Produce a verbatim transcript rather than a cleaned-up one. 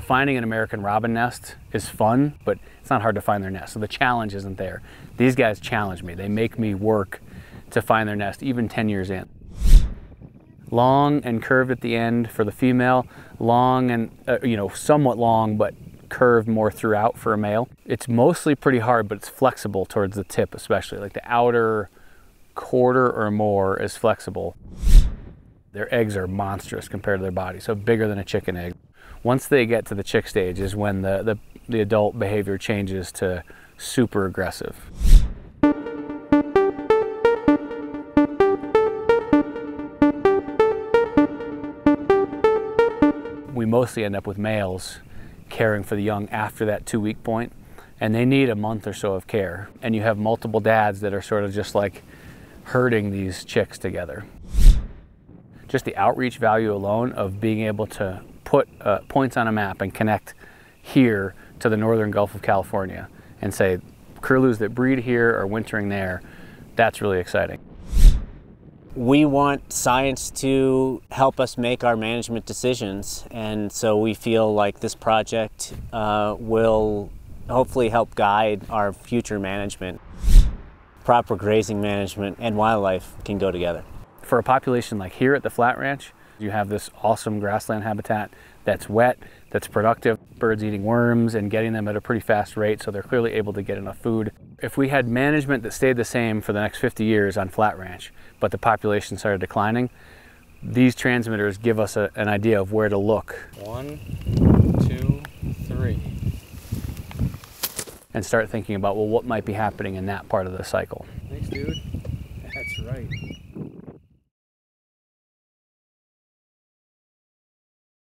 Finding an American robin nest is fun, but it's not hard to find their nest, so the challenge isn't there. These guys challenge me. They make me work to find their nest, even ten years in. Long and curved at the end for the female, long and, uh, you know, somewhat long, but curved more throughout for a male. It's mostly pretty hard, but it's flexible towards the tip especially. Like the outer quarter or more is flexible. Their eggs are monstrous compared to their body, so bigger than a chicken egg. Once they get to the chick stage is when the, the, the adult behavior changes to super aggressive. We mostly end up with males caring for the young after that two week point, and they need a month or so of care. And you have multiple dads that are sort of just like herding these chicks together. Just the outreach value alone of being able to put uh, points on a map and connect here to the northern Gulf of California and say curlews that breed here are wintering there, that's really exciting. We want science to help us make our management decisions, and so we feel like this project uh, will hopefully help guide our future management. Proper grazing management and wildlife can go together. For a population like here at the Flat Ranch, you have this awesome grassland habitat that's wet, that's productive, birds eating worms and getting them at a pretty fast rate, so they're clearly able to get enough food. If we had management that stayed the same for the next fifty years on Flat Ranch, but the population started declining, these transmitters give us a, an idea of where to look. One, two, three. And start thinking about, well, what might be happening in that part of the cycle. Thanks, dude. That's right.